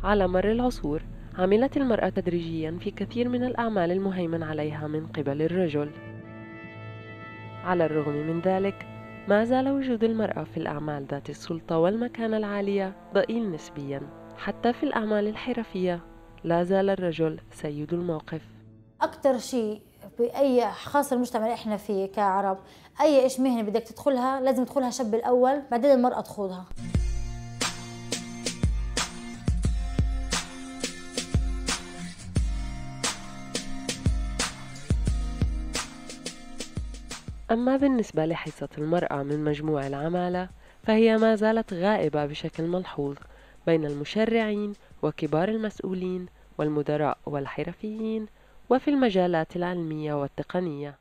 على مر العصور عملت المرأة تدريجيا في كثير من الأعمال المهيمن عليها من قبل الرجل. على الرغم من ذلك ما زال وجود المرأة في الأعمال ذات السلطة والمكانة العالية ضئيل نسبيا. حتى في الأعمال الحرفية لا زال الرجل سيد الموقف. أكتر شيء بأي خاصة المجتمع اللي إحنا فيه كعرب، أي إيش مهنة بدك تدخلها لازم تدخلها شاب الأول بعدين المرأة تخوضها. أما بالنسبة لحصة المرأة من مجموع العمالة فهي ما زالت غائبة بشكل ملحوظ بين المشرعين وكبار المسؤولين والمدراء والحرفيين وفي المجالات العلمية والتقنية.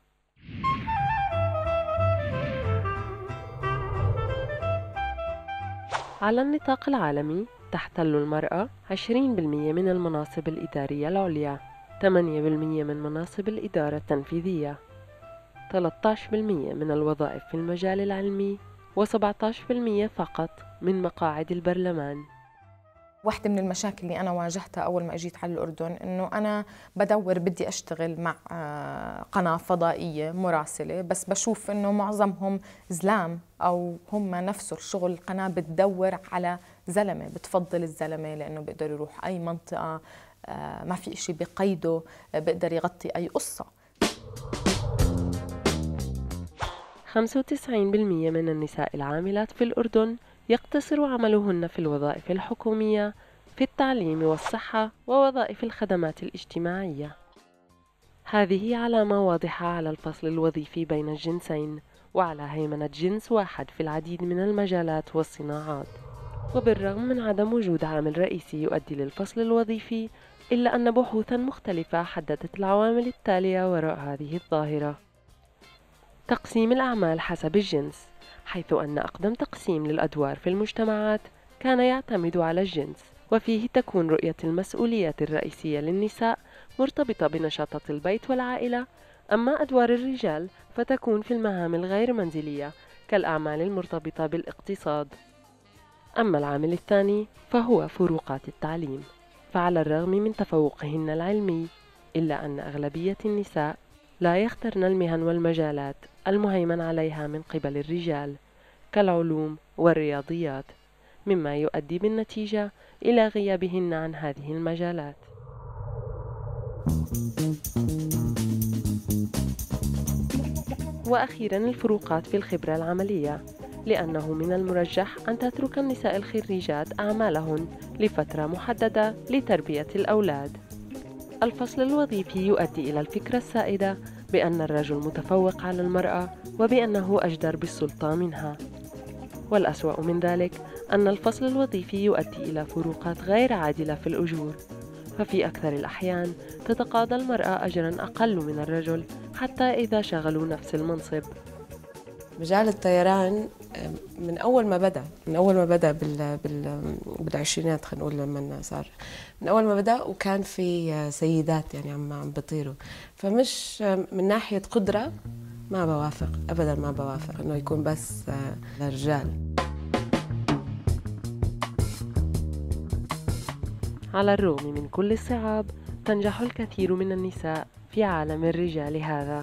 على النطاق العالمي تحتل المرأة 20% من المناصب الإدارية العليا، 8% من مناصب الإدارة التنفيذية، 13% من الوظائف في المجال العلمي، و17% فقط من مقاعد البرلمان. واحدة من المشاكل اللي أنا واجهتها أول ما أجيت على الأردن إنه أنا بدي أشتغل مع قناة فضائية مراسلة، بس بشوف إنه معظمهم زلام أو هم نفسه الشغل القناة بتدور على زلمة، بتفضل الزلمة لأنه بيقدر يروح أي منطقة، ما في إشي بقيده، بيقدر يغطي أي قصة. 95% من النساء العاملات في الأردن يقتصر عملهن في الوظائف الحكومية، في التعليم والصحة ووظائف الخدمات الاجتماعية. هذه علامة واضحة على الفصل الوظيفي بين الجنسين وعلى هيمنة جنس واحد في العديد من المجالات والصناعات. وبالرغم من عدم وجود عامل رئيسي يؤدي للفصل الوظيفي، إلا أن بحوثا مختلفة حددت العوامل التالية وراء هذه الظاهرة. تقسيم الأعمال حسب الجنس، حيث أن أقدم تقسيم للأدوار في المجتمعات كان يعتمد على الجنس، وفيه تكون رؤية المسؤوليات الرئيسية للنساء مرتبطة بنشاطات البيت والعائلة، أما أدوار الرجال فتكون في المهام الغير منزلية كالأعمال المرتبطة بالاقتصاد. أما العامل الثاني فهو فروقات التعليم، فعلى الرغم من تفوقهن العلمي إلا أن أغلبية النساء لا يخترن المهن والمجالات المهيمن عليها من قبل الرجال كالعلوم والرياضيات، مما يؤدي بالنتيجة إلى غيابهن عن هذه المجالات. وأخيرا الفروقات في الخبرة العملية، لأنه من المرجح أن تترك النساء الخريجات أعمالهن لفترة محددة لتربية الأولاد. الفصل الوظيفي يؤدي إلى الفكرة السائدة بأن الرجل متفوق على المرأة وبأنه أجدر بالسلطة منها، والأسوأ من ذلك أن الفصل الوظيفي يؤدي إلى فروقات غير عادلة في الأجور، ففي أكثر الأحيان تتقاضى المرأة أجراً أقل من الرجل حتى إذا شغلوا نفس المنصب. مجال الطيران من أول ما بدأ بالعشرينات، خلينا نقول لما صار من أول ما بدأ وكان في سيدات يعني عم بيطيروا، فمش من ناحية قدرة ما بوافق أبدا، ما بوافق إنه يكون بس للرجال. على الرغم من كل الصعاب تنجح الكثير من النساء في عالم الرجال هذا.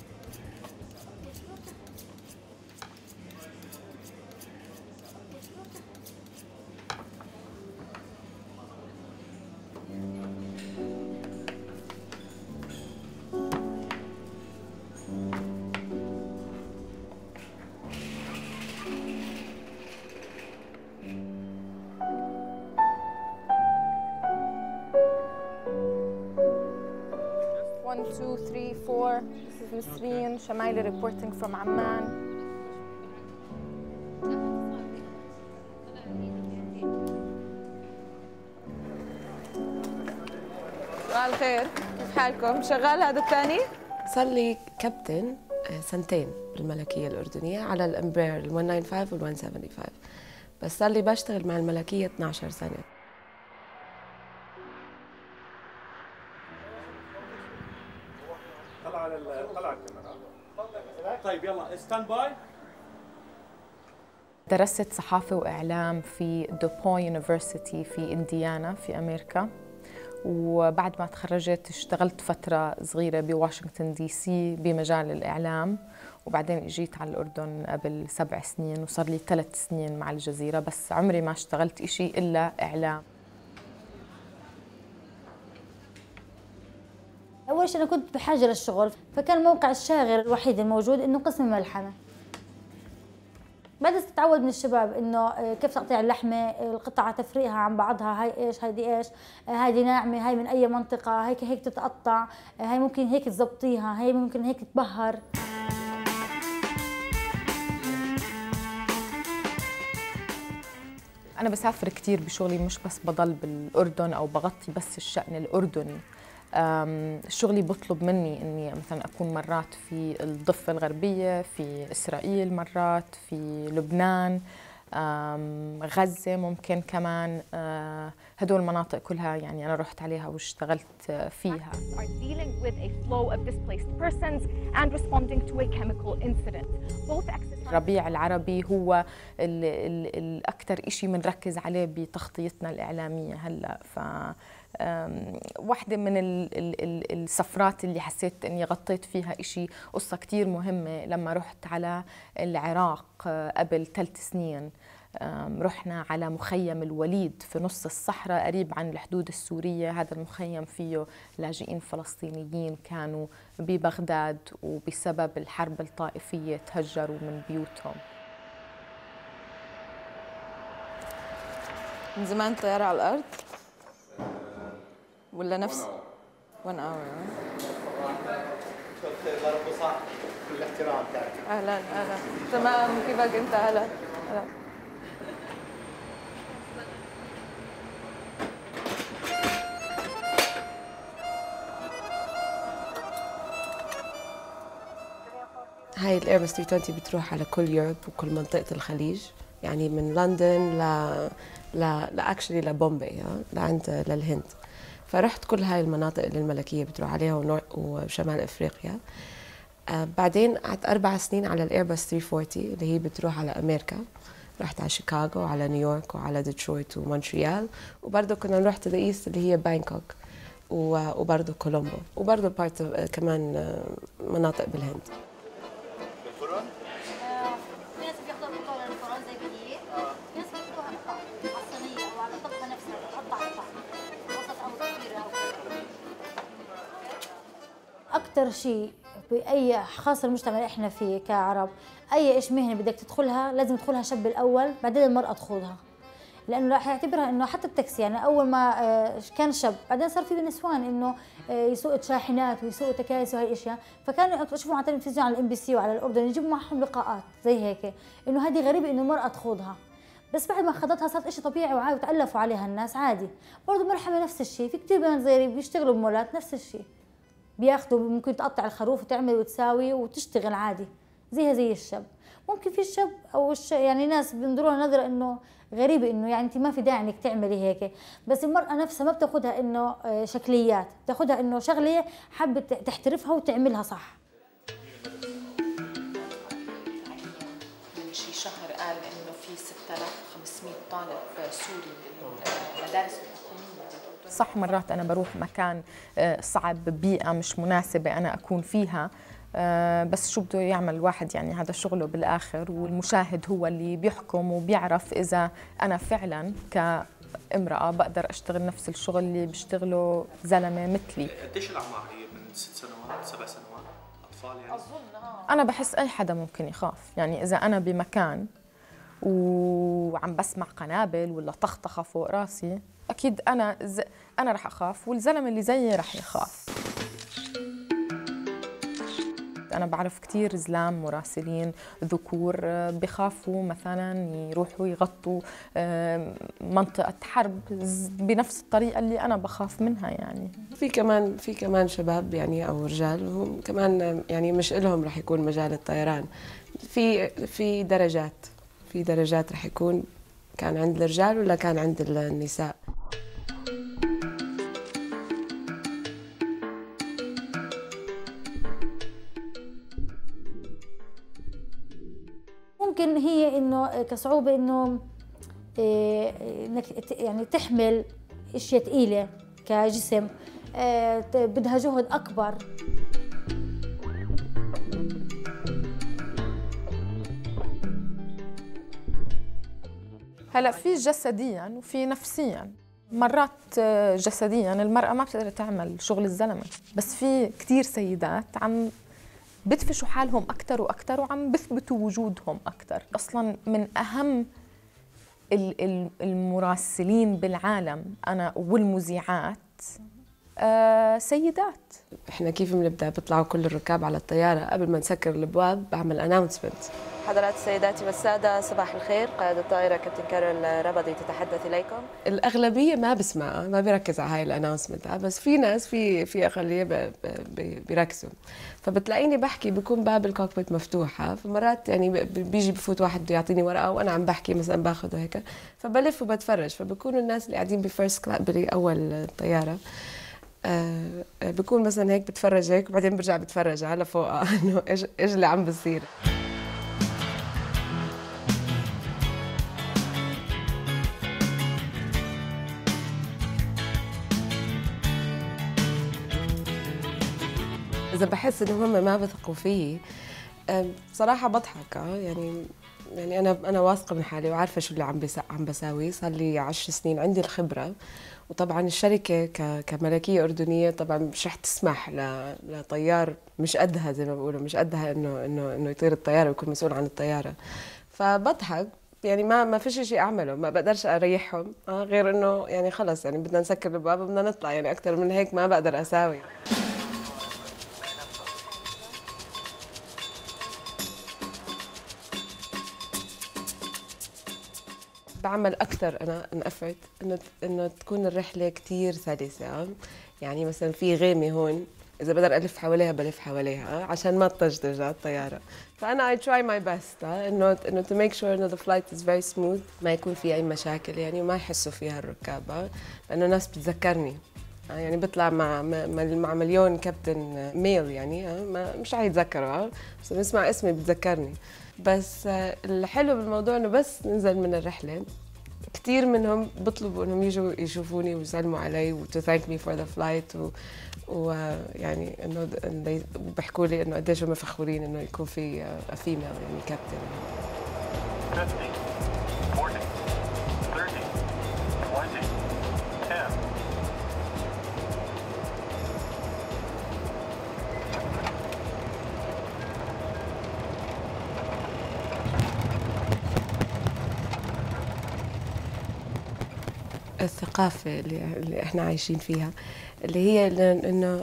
One, two, three, four. This is Nisreen Shamaili reporting from Amman. صباح الخير، كيف حالكم؟ شغال هذا الثاني؟ صار لي كابتن سنتين بالملكية الأردنية على الإمبير ال 195 وال 175، بس صار لي بشتغل مع الملكية 12 سنة. طلع على القلعة الكاميرا. طيب يلا ستاند باي. درست صحافة وإعلام في دوبو يونيفرسيتي في إنديانا في أمريكا، وبعد ما تخرجت اشتغلت فترة صغيرة بواشنطن دي سي بمجال الإعلام، وبعدين اجيت على الأردن قبل 7 سنين وصار لي 3 سنين مع الجزيرة، بس عمري ما اشتغلت إشي إلا إعلام. أول شيء أنا كنت بحاجة للشغل، فكان الموقع الشاغر الوحيد الموجود إنه قسم الملحمة. بدأت تتعود من الشباب إنه كيف تقطيع اللحمة، القطعة تفريقها عن بعضها، هاي إيش هيدي إيش، هيدي ناعمة، هاي من أي منطقة، هيك تتقطع، هاي ممكن هيك تزبطيها، هاي ممكن هيك تبهر. أنا بسافر كتير بشغلي، مش بس بضل بالأردن أو بغطي بس الشأن الأردني. شغلي بطلب مني إني مثلا أكون مرات في الضفة الغربية، في إسرائيل مرات، في لبنان، غزة ممكن كمان. هدول المناطق كلها يعني أنا رحت عليها واشتغلت فيها. الربيع العربي هو الأكثر إشي بنركز عليه بتغطيتنا الإعلامية هلأ. واحدة من السفرات اللي حسيت أني غطيت فيها إشي قصة كتير مهمة لما رحت على العراق قبل 3 سنين. رحنا على مخيم الوليد في نص الصحراء قريب عن الحدود السورية. هذا المخيم فيه لاجئين فلسطينيين كانوا ببغداد وبسبب الحرب الطائفية تهجروا من بيوتهم. من زمان طيارة على الأرض ولا نفس 1 hour؟ ضربوا صح كل احترام. أهلا تمام، كيفك أنت؟ هلا. هاي الايرباص 320 بتروح على كل يوروب وكل منطقة الخليج، يعني من لندن لاكشلي لبومبي، للهند. فرحت كل هاي المناطق اللي الملكية بتروح عليها وشمال افريقيا. بعدين قعدت 4 سنين على الايرباص 340 اللي هي بتروح على امريكا. رحت على شيكاغو وعلى نيويورك وعلى ديترويت ومونتريال، وبرضه كنا نروح تو ذا ايست اللي هي بانكوك وبرضه كولومبو، وبرضه بارت كمان مناطق بالهند. بالفرن؟ في ناس بياخذوا القطع للفرن زي بديه، في ناس بياخذوها قطع على الصينية أو على الطبخة نفسها، بتقطع قطع وسط أو كبيرة. أكثر شيء بأي خاصة المجتمع اللي إحنا فيه كعرب، أي إيش مهنة بدك تدخلها لازم تدخلها شاب الأول، بعدين المرأة تخوضها. لأنه راح يعتبرها إنه حتى التاكسي، يعني أول ما كان شاب، بعدين صار في نسوان إنه يسوقوا شاحنات ويسوقوا تكاسي وهي الأشياء، فكانوا يشوفوا على التلفزيون على الMBC وعلى الأردن يجيبوا معهم لقاءات زي هيك، إنه هذه غريبة إنه المرأة تخوضها. بس بعد ما خضتها صارت إشي طبيعي وعادي وتألفوا عليها الناس عادي. برضه الملحمة نفس الشيء، في كثير بنات صغيرين بيشتغلوا بمولات نفس الشيء، بياخذوا ممكن تقطع الخروف وتعمل وتساوي وتشتغل عادي زيها زي الشاب. ممكن في الشاب او يعني ناس بينظروا لها نظره انه غريبه، انه يعني انت ما في داعي انك تعملي هيك، بس المراه نفسها ما بتاخذها انه شكليات، بتاخذها انه شغله حابه تحترفها وتعملها صح. من شي شهر قال انه في 6500 طالب سوري بالمدارس الحكوميه. صح، مرات انا بروح مكان صعب، بيئه مش مناسبه انا اكون فيها، بس شو بده يعمل الواحد، يعني هذا شغله بالآخر، والمشاهد هو اللي بيحكم وبيعرف إذا أنا فعلاً كامرأة بقدر أشتغل نفس الشغل اللي بيشتغله زلمة مثلي. قديش الأعمار هي؟ من 6 سنوات 7 سنوات أطفال يعني؟ أظن أنا بحس أي حدا ممكن يخاف، يعني إذا أنا بمكان وعم بسمع قنابل ولا طخطخة فوق راسي أكيد أنا رح أخاف، والزلمة اللي زيي رح يخاف. أنا بعرف كتير زلام مراسلين ذكور بخافوا مثلا يروحوا يغطوا منطقة حرب بنفس الطريقة اللي أنا بخاف منها. يعني في كمان شباب يعني أو رجال هم كمان يعني مش إلهم رح يكون مجال الطيران. في درجات رح يكون كان عند الرجال ولا كان عند النساء. ممكن هي انه كصعوبه انه انك يعني تحمل اشياء ثقيله كجسم، بدها جهد اكبر. هلا في جسديا وفي نفسيا. مرات جسديا المرأة ما بتقدر تعمل شغل الزلمة، بس في كتير سيدات عم بدفشوا حالهم أكتر وأكتر وعم بثبتوا وجودهم أكتر. أصلاً من أهم المراسلين بالعالم أنا والمذيعات سيدات. احنا كيف بنبدا؟ بيطلعوا كل الركاب على الطياره قبل ما نسكر الابواب بعمل اناونسمنت. حضرات السيدات والسادة، صباح الخير. قائد الطائرة كابتن كارول ربضي تتحدث إليكم. الأغلبية ما بسمعها، ما بيركز على هاي الأناونسمنت، بس في ناس في أقلية بيركزوا. فبتلاقيني بحكي بكون باب الكوكبيت مفتوحة، فمرات يعني بيجي بفوت واحد بده يعطيني ورقة وأنا عم بحكي مثلا باخذه هيك، فبلف وبتفرج. فبكونوا الناس اللي قاعدين بفيرست كلاس بأول طيارة بكون مثلا هيك بتفرج هيك وبعدين برجع بتفرج على فوقها إنه إيش اللي عم بصير. إذا بحس إنه هم ما بثقوا فيي بصراحة بضحك. يعني أنا واثقة من حالي وعارفة شو اللي عم بساوي. صار لي 10 سنين عندي الخبرة، وطبعا الشركة كملكية أردنية طبعا مش رح تسمح لطيار مش قدها، زي ما بقولوا مش قدها إنه يطير الطيارة ويكون مسؤول عن الطيارة. فبضحك يعني ما فيش شيء أعمله، ما بقدرش أريحهم غير إنه يعني خلص يعني بدنا نسكر الباب وبدنا نطلع، يعني أكثر من هيك ما بقدر أساوي. بعمل أكثر أنا انقفت إنه تكون الرحلة كتير سلسة. يعني مثلا في غيمة هون، إذا بقدر ألف حواليها بلف حواليها عشان ما تطجطج على الطيارة. فأنا I try my best إنه to make sure إنه the flight is very smooth، ما يكون في أي مشاكل يعني وما يحسوا فيها الركاب، لأنه الناس بتذكرني. يعني بطلع مع مليون كابتن ميل يعني مش رح يتذكروا، بس نسمع اسمي بتذكرني. بس الحلو بالموضوع انه بس ننزل من الرحله كثير منهم بيطلبوا انهم يجوا يشوفوني ويسلموا علي to thank me for the flight ويعني انه بيحكوا لي انه قديش هم فخورين انه يكون في فيميل يعني كابتن. 50 40 30 20 10. الثقافة اللي احنا عايشين فيها اللي هي انه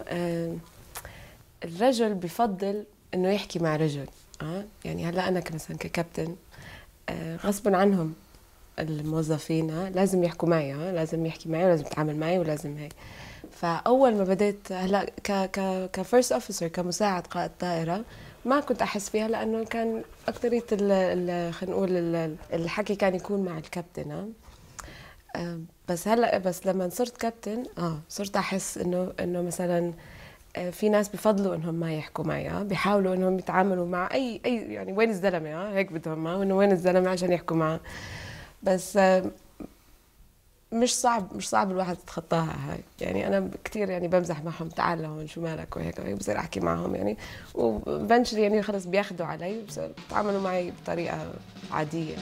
الرجل بفضل انه يحكي مع رجل. يعني هلا انا مثلا ككابتن غصبا عنهم الموظفين لازم يحكوا معي، لازم يحكي معي ولازم يتعامل معي ولازم هيك. فاول ما بديت هلا كفيرست اوفيسر كمساعد قائد طائرة ما كنت احس فيها، لانه كان اكثرية خلينا نقول الحكي كان يكون مع الكابتن. بس هلا بس لما صرت كابتن صرت احس انه مثلا في ناس بفضلوا انهم ما يحكوا معي، بيحاولوا انهم يتعاملوا مع اي يعني وين الزلمه هيك بدهم، انه وين الزلمه عشان يحكوا معه. بس مش صعب الواحد يتخطاها هاي. يعني انا كثير يعني بمزح معهم، تعال لهون شو مالك وهيك بصير احكي معهم يعني، وبنشري يعني خلص بياخذوا علي بيتعاملوا معي بطريقه عاديه.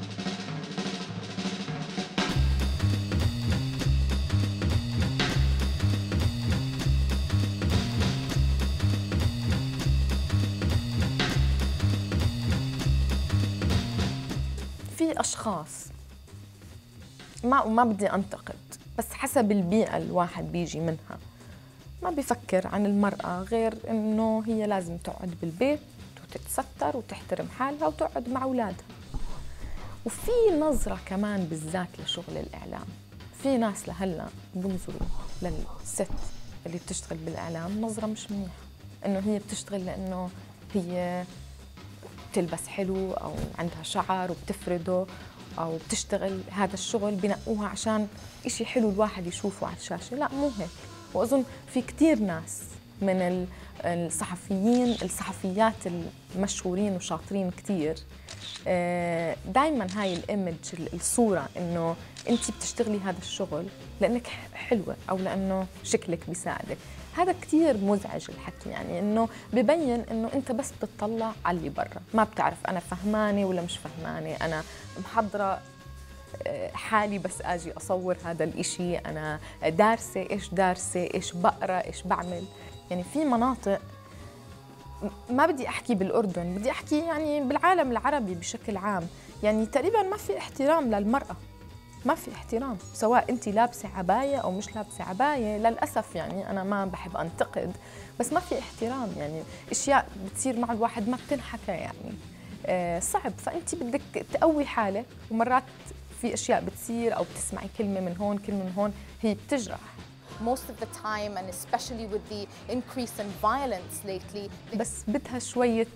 في أشخاص ما بدي أنتقد، بس حسب البيئة الواحد بيجي منها ما بيفكر عن المرأة غير إنه هي لازم تقعد بالبيت وتتستر وتحترم حالها وتقعد مع أولادها. وفي نظرة كمان بالذات لشغل الإعلام، في ناس لهلا بنظروا للست اللي بتشتغل بالإعلام نظرة مش منيحة، إنه هي بتشتغل لأنه هي بتلبس حلو أو عندها شعر وبتفرده أو بتشتغل هذا الشغل بنقوها عشان إشي حلو الواحد يشوفه على الشاشة. لا، مو هيك. وأظن في كتير ناس من الصحفيات المشهورين وشاطرين كتير. دايما هاي الايمج، الصورة انه انت بتشتغلي هذا الشغل لانك حلوة او لانه شكلك بيساعدك، هذا كتير مزعج الحكي. يعني انه ببين انه انت بس بتطلع على اللي برا، ما بتعرف انا فهمانة ولا مش فهمانة، انا محضرة حالي بس اجي اصور هذا الاشي، انا دارسة ايش بقرا ايش بعمل. يعني في مناطق، ما بدي احكي بالاردن، بدي احكي يعني بالعالم العربي بشكل عام، يعني تقريبا ما في احترام للمرأة، ما في احترام، سواء انت لابسه عبايه او مش لابسه عبايه. للاسف يعني انا ما بحب انتقد، بس ما في احترام. يعني اشياء بتصير مع الواحد ما بتنحكى، يعني صعب. فانت بدك تقوي حالك، ومرات في اشياء بتصير او بتسمعي كلمه من هون كلمه من هون هي بتجرح. Most of the time, and especially with the increase in violence lately. بس بدها شويه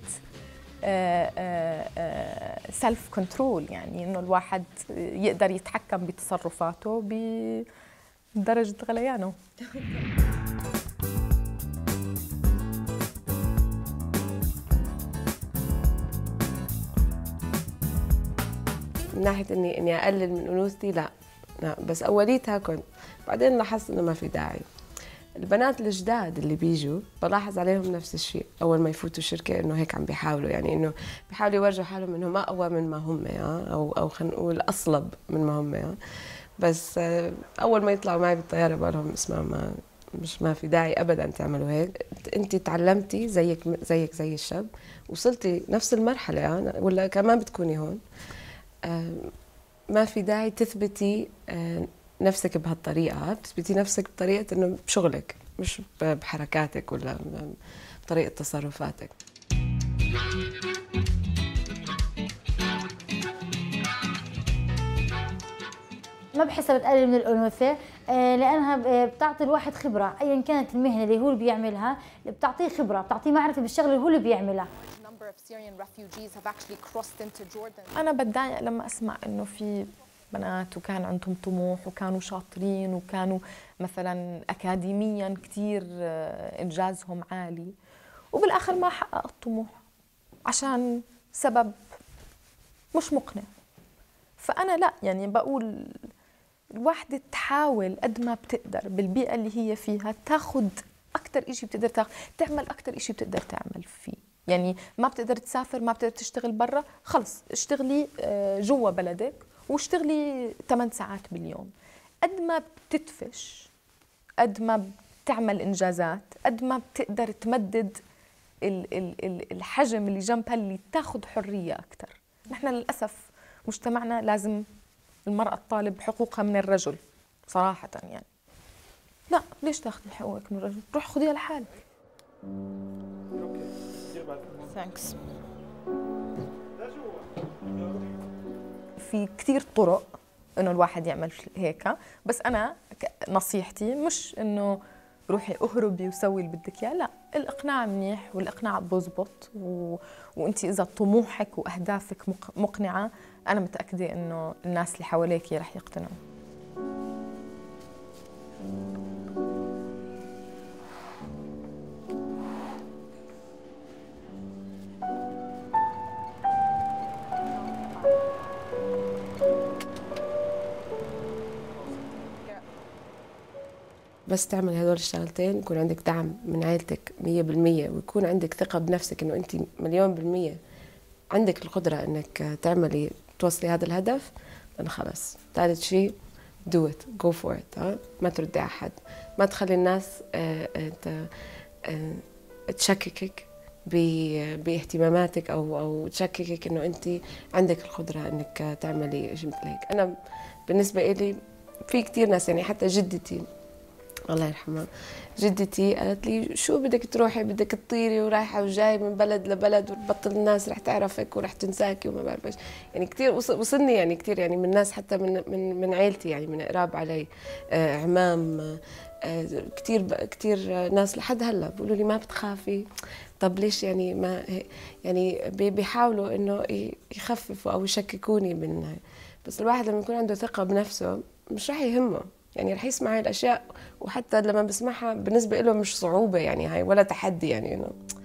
سيلف كنترول، يعني انه الواحد يقدر يتحكم بتصرفاته بدرجه غليانه. من ناحيه اني اقلل من انوثتي، لا بس اوليتها كنت، بعدين لاحظت انه ما في داعي. البنات الجداد اللي بيجوا بلاحظ عليهم نفس الشيء، اول ما يفوتوا الشركه انه هيك عم بيحاولوا، يعني انه بيحاولوا يورجوا حالهم انه ما اقوى من ما هم، او خلينا نقول اصلب من ما هم. بس اول ما يطلعوا معي بالطياره بقول لهم اسمع، ما في داعي ابدا تعملوا هيك. انت تعلمتي زيك زي الشاب، وصلتي نفس المرحله ولا كمان بتكوني هون، ما في داعي تثبتي نفسك بهالطريقة. بتثبتي نفسك بطريقة انه بشغلك، مش بحركاتك ولا بطريقة تصرفاتك. ما بحسها بتقلل من الأنوثة، لأنها بتعطي الواحد خبرة، أيا كانت المهنة اللي هو اللي بيعملها، بتعطيه خبرة، بتعطيه معرفة بالشغل اللي هو اللي بيعملها. أنا بتضايق لما أسمع إنه في بنات وكان عندهم طموح وكانوا شاطرين وكانوا مثلا أكاديميا كتير إنجازهم عالي، وبالآخر ما حقق الطموح عشان سبب مش مقنع. فأنا لا، يعني بقول الواحدة تحاول قد ما بتقدر بالبيئة اللي هي فيها تاخد أكتر إشي بتقدر تعمل أكتر إشي بتقدر تعمل فيه. يعني ما بتقدر تسافر، ما بتقدر تشتغل برا، خلص اشتغلي جوا بلدك واشتغلي 8 ساعات باليوم. قد ما بتدفش، قد ما بتعمل إنجازات، قد ما بتقدر تمدد الحجم اللي جنبها اللي تاخد حرية أكتر. نحن للأسف مجتمعنا لازم المرأة تطالب حقوقها من الرجل صراحة. يعني لا، ليش تاخذي حقوقك من الرجل؟ روح خذيها لحالك. Thanks. في كثير طرق انه الواحد يعمل هيك، بس انا نصيحتي مش انه روحي اهربي وسوي اللي بدك اياه، لا، الاقناع منيح والاقناع بزبط، وانت اذا طموحك واهدافك مقنعه انا متاكده انه الناس اللي حواليك رح يقتنعوا. بس تعمل هدول الشغلتين، يكون عندك دعم من عائلتك 100%، ويكون عندك ثقة بنفسك انه انت 1,000,000% عندك القدرة انك توصلي هذا الهدف، لأن خلص. ثالث شيء do it, go for it. ما تردي على حد، ما تخلي الناس تشككك باهتماماتك او تشككك انه انت عندك القدرة انك تعملي شيء مثل هيك. انا بالنسبة لي في كثير ناس، يعني حتى جدتي الله يرحمها، جدتي قالت لي شو بدك تروحي، بدك تطيري ورايحه وجاي من بلد لبلد وتبطل الناس رح تعرفك ورح تنساكي وما بعرف ايش. يعني كثير وصلني، يعني كثير، يعني من ناس حتى من عائلتي، يعني من قراب علي، عمام، كثير ناس لحد هلا بيقولوا لي ما بتخافي؟ طب ليش؟ يعني ما يعني بيحاولوا انه يخففوا او يشككوني من. بس الواحد لما يكون عنده ثقه بنفسه مش رح يهمه، يعني رح يسمع هاي الاشياء، وحتى لما بسمعها بالنسبه له مش صعوبه، يعني هاي ولا تحدي، يعني انه